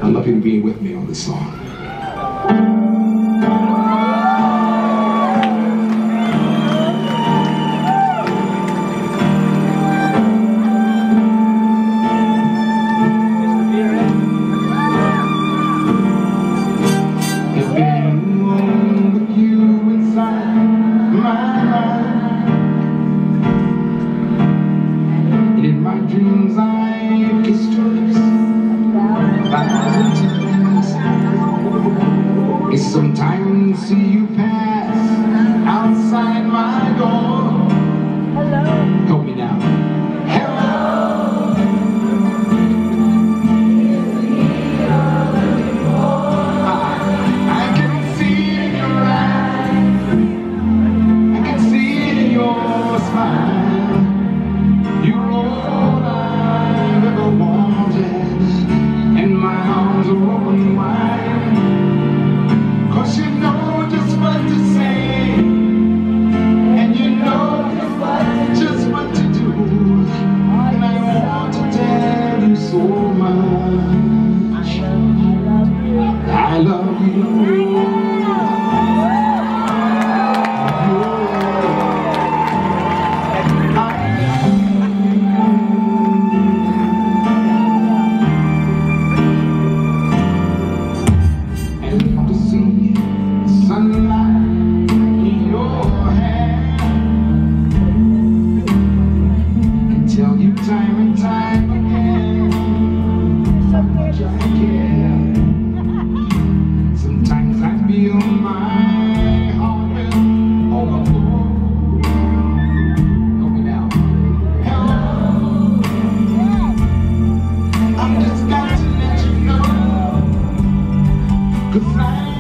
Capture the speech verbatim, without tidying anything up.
I love you being with me on this song. Dreams I kiss trips thousand times. It's sometimes see you pass outside my door. Hello. Help me now. Hello. I, I can see it in your eyes. I can see it in your smile. You roll and my arms are open wide, 'cause you know just what to say, and you know just what, just what to do, and I want to tell you so much. I love you. Time and time again, so much I care. Sometimes I feel my heart will overflow. Help me now. Hello. I'm just got to let you know, 'cause I